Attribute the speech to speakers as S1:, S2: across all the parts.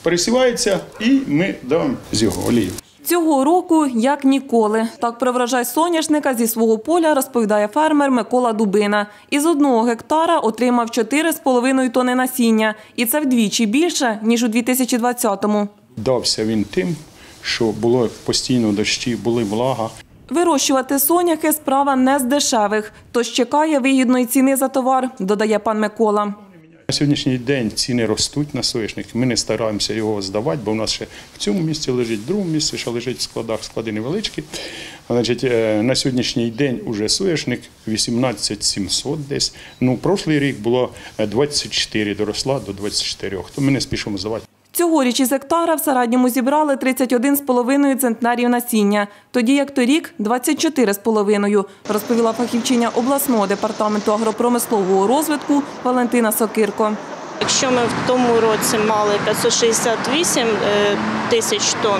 S1: пересівається і ми давимо з його олію.
S2: Цього року як ніколи. Так про врожай соняшника зі свого поля розповідає фермер Микола Дубина. Із 1 гектара отримав 4,5 тонни насіння. І це вдвічі більше, ніж у 2020-му.
S1: Дався він тим, що було постійно дощі, були влага.
S2: Вирощувати соняхи – справа не з дешевих, тож чекає вигідної ціни за товар, додає пан Микола.
S1: На сьогоднішній день ціни ростуть на соняшник. Ми не стараємося його здавати, бо у нас ще в цьому місці лежить, в другому місці ще лежить в складах, склади невеличкі. Значить, на сьогоднішній день уже соняшник 18 700 десь. Прошлий рік було 24, доросла до 24, то ми не спішимо здавати.
S2: Цьогоріч із гектара в середньому зібрали 31,5 центнерів насіння, тоді як торік – 24,5, розповіла фахівчиня обласного департаменту агропромислового розвитку Валентина Сокирко.
S3: Якщо ми в тому році мали 568 тисяч тонн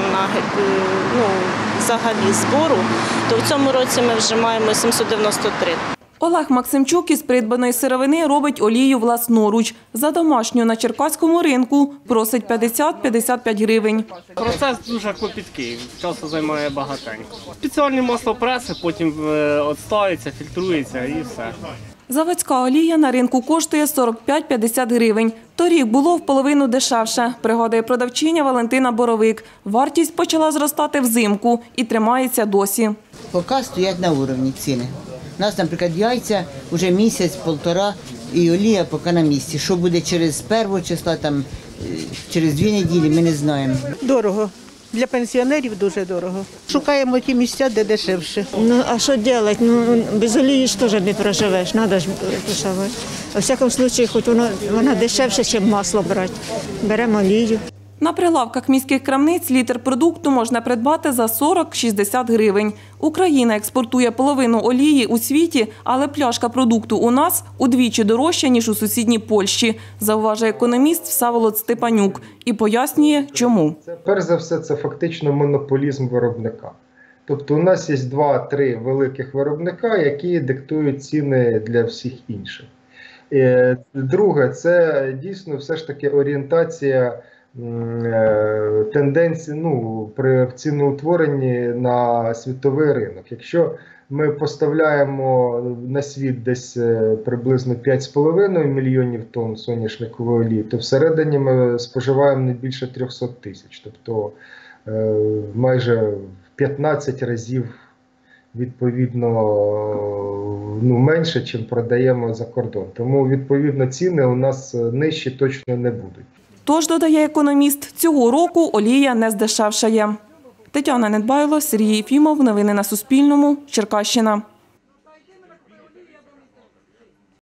S3: взагалі збору, то в цьому році ми вже маємо 793.
S2: Олег Максимчук із придбаної сировини робить олію власноруч. За домашню на черкаському ринку просить 50-55 гривень.
S4: Процес дуже клопіткий, часу займає багатенько. Спеціальні маслопреси, потім відставиться, фільтрується і все.
S2: Заводська олія на ринку коштує 45-50 гривень. Торік було в половину дешевше, пригадує продавчиня Валентина Боровик. Вартість почала зростати взимку і тримається досі.
S5: Поки стоять на рівні ціни. У нас, наприклад, яйця вже місяць-півтора і олія поки на місці. Що буде через 1 числа, через 2 неділі, ми не знаємо.
S6: Дорого. Для пенсіонерів дуже дорого. Шукаємо ті місця, де дешевше.
S7: А що робити? Без олії ж теж не проживеш, треба ж дешевше. У всякому випадку, хоч вона дешевше, ніж масло брати. Беремо олію.
S2: На прилавках міських крамниць літр продукту можна придбати за 40-60 гривень. Україна експортує половину олії у світі, але пляшка продукту у нас удвічі дорожча, ніж у сусідній Польщі, зауважує економіст Всеволод Степанюк і пояснює, чому.
S8: Перш за все, це фактично монополізм виробника. Тобто у нас є 2-3 великих виробника, які диктують ціни для всіх інших. Друге, це дійсно все ж таки орієнтація тенденції при ціноутворенні на світовий ринок. Якщо ми поставляємо на світ десь приблизно 5,5 мільйонів тонн соняшникової олії, то всередині ми споживаємо не більше 300 тисяч, тобто майже в 15 разів відповідно менше, чим продаємо за кордон. Тому відповідно ціни у нас нижчі точно не будуть.
S2: Тож, додає економіст, цього року олія не здешевшає. Тетяна Недбайло, Сергій Єфімов. Новини на Суспільному. Черкащина.